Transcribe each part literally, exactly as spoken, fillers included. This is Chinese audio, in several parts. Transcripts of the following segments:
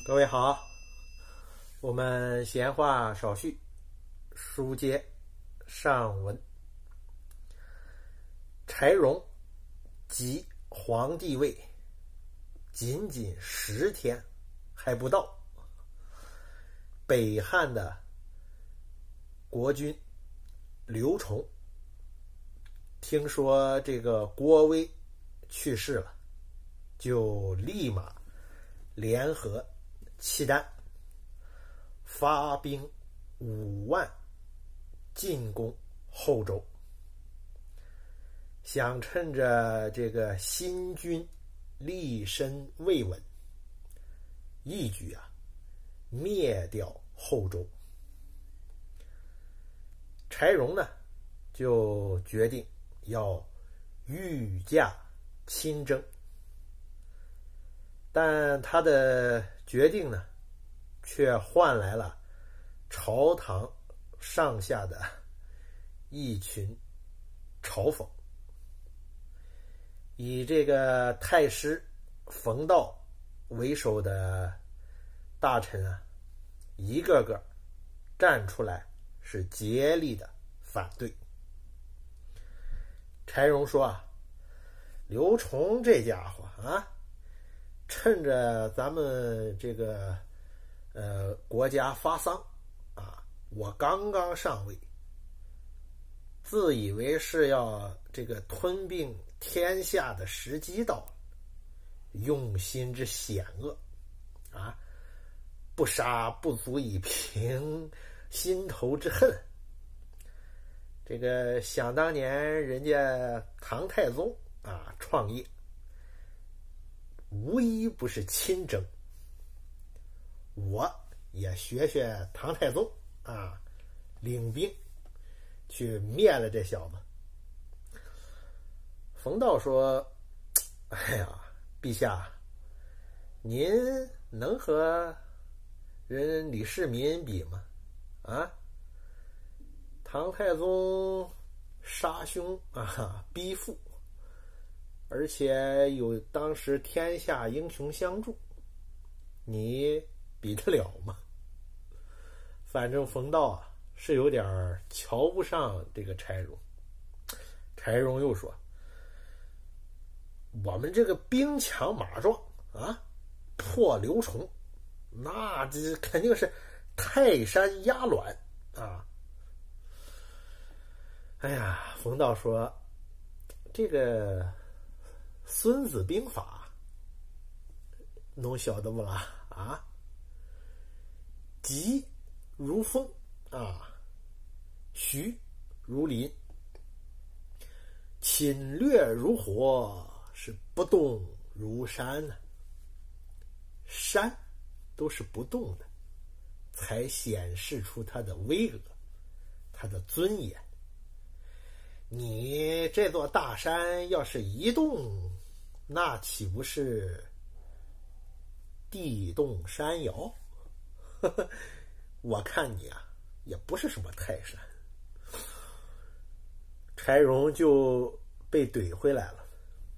各位好，我们闲话少叙，书接上文。柴荣即皇帝位仅仅十天还不到，北汉的国君刘崇听说这个郭威去世了，就立马联合契丹，发兵五万进攻后周，想趁着这个新军立身未稳，一举啊灭掉后周。柴荣呢就决定要御驾亲征，但他的决定呢却换来了朝堂上下的一群嘲讽。以这个太师冯道为首的大臣啊，一个个站出来是竭力的反对。柴荣说啊，刘崇这家伙啊，趁着咱们这个呃国家发丧啊，我刚刚上位，自以为是要这个吞并天下的时机到了，用心之险恶啊，不杀不足以平心头之恨。这个想当年人家唐太宗啊创业，无一不是亲征，我也学学唐太宗啊，领兵去灭了这小子。冯道说，哎呀，陛下，您能和人李世民比吗？啊，唐太宗杀兄啊，逼父，而且有当时天下英雄相助，你比得了吗？反正冯道啊是有点瞧不上这个柴荣。柴荣又说，我们这个兵强马壮啊，破刘崇，那这肯定是泰山压卵啊。哎呀，冯道说，这个孙子兵法侬晓得不啦？啊，急如风啊，徐如林，侵略如火，是不动如山呢、啊。山都是不动的，才显示出它的巍峨，它的尊严。你这座大山要是一动，那岂不是地动山摇？我看你啊，也不是什么泰山。柴荣就被怼回来了。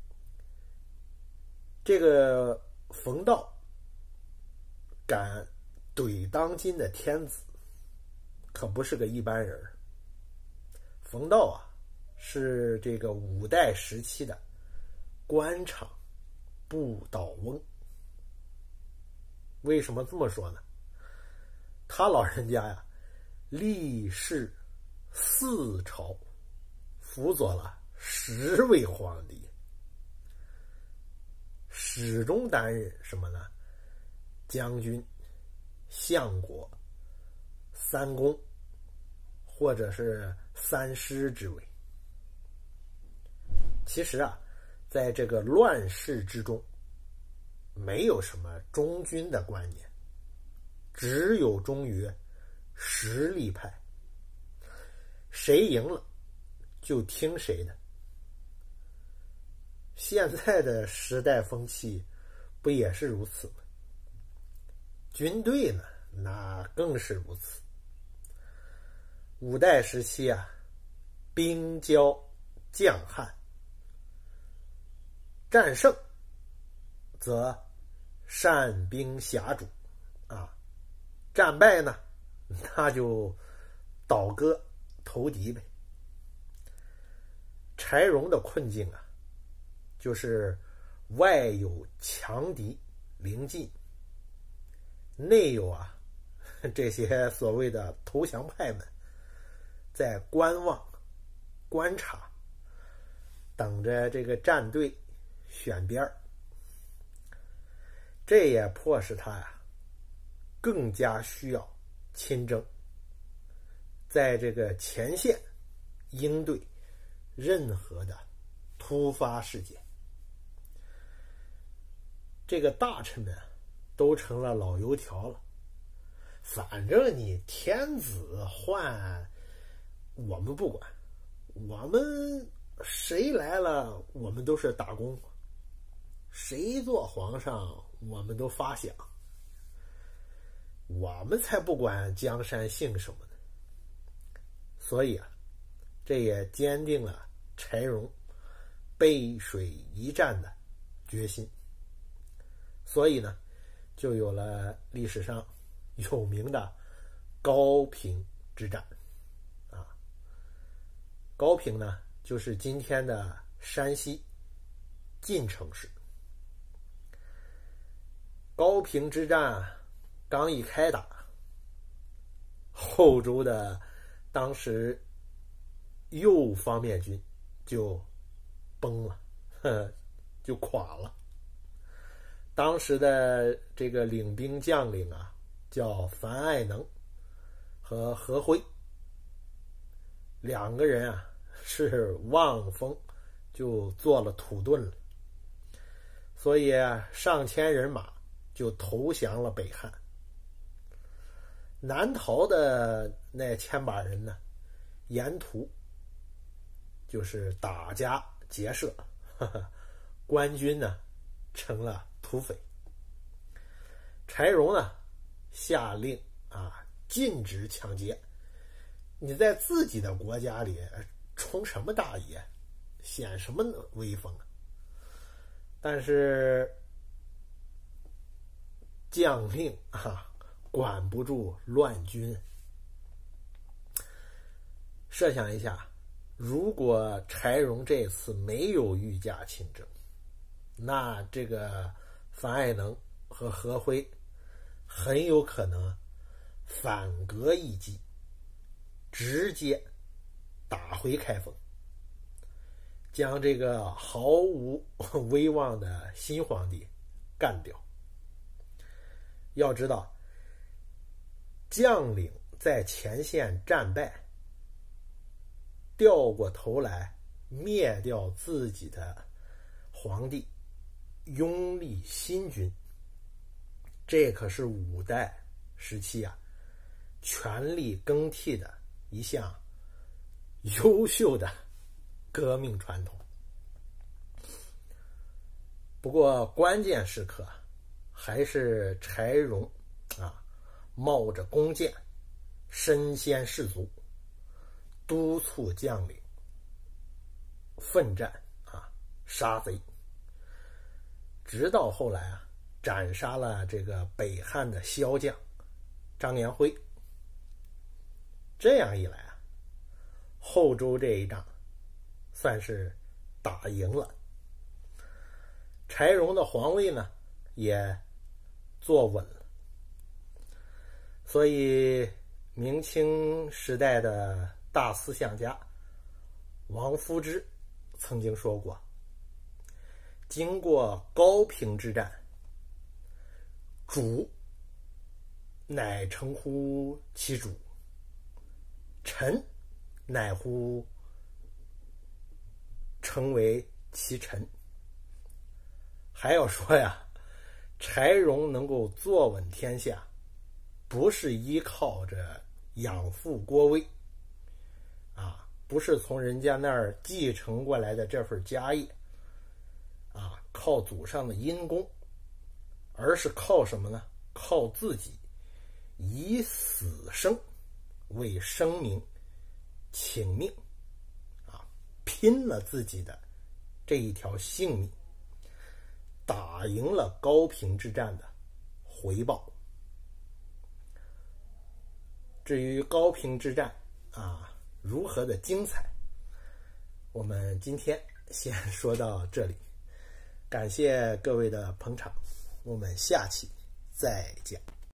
这个冯道敢怼当今的天子，可不是个一般人。冯道啊，是这个五代时期的官场不倒翁。为什么这么说呢？他老人家呀，历仕四朝，辅佐了十位皇帝，始终担任什么呢？将军、相国、三公，或者是三师之位。其实啊，在这个乱世之中，没有什么忠君的观念，只有忠于实力派，谁赢了就听谁的。现在的时代风气不也是如此吗？军队呢，那更是如此。五代时期啊，兵骄将悍，战胜则善兵侠主， 啊，战败呢，那就倒戈投敌呗。柴荣的困境啊，就是外有强敌临近，内有啊这些所谓的投降派们在观望观察，等着这个战队选边儿。这也迫使他呀更加需要亲征，在这个前线应对任何的突发事件。这个大臣们都成了老油条了，反正你天子换我们不管，我们谁来了我们都是打工，谁做皇上我们都发饷，我们才不管江山姓什么呢。所以啊，这也坚定了柴荣背水一战的决心。所以呢，就有了历史上有名的高平之战啊。高平呢，就是今天的山西晋城市。高平之战刚一开打，后周的当时右方面军就崩了，呵，就垮了。当时的这个领兵将领啊，叫樊爱能和何辉，两个人啊是望风就做了土遁了，所以啊上千人马就投降了北汉。南逃的那千把人呢，沿途就是打家劫舍，呵呵，官军呢成了土匪。柴荣呢下令啊禁止抢劫，你在自己的国家里冲什么大爷，显什么威风啊？但是将令啊管不住乱军。设想一下，如果柴荣这次没有御驾亲征，那这个樊爱能和何辉很有可能反戈一击，直接打回开封，将这个毫无威望的新皇帝干掉。要知道，将领在前线战败，掉过头来灭掉自己的皇帝，拥立新君，这可是五代时期啊权力更替的一项优秀的革命传统。不过关键时刻还是柴荣啊冒着弓箭身先士卒，督促将领奋战啊杀贼，直到后来啊斩杀了这个北汉的骁将张延辉。这样一来啊，后周这一仗算是打赢了。柴荣的皇位呢也坐稳了。所以明清时代的大思想家王夫之曾经说过，经过高平之战，主乃称乎其主，臣乃乎成为其臣。还要说呀，柴荣能够坐稳天下，不是依靠着养父郭威啊，不是从人家那儿继承过来的这份家业啊，靠祖上的阴功，而是靠什么呢？靠自己以死生为生民请命啊，拼了自己的这一条性命，打赢了高平之战的回报。 至于高平之战啊如何的精彩，我们今天先说到这里，感谢各位的捧场，我们下期再见。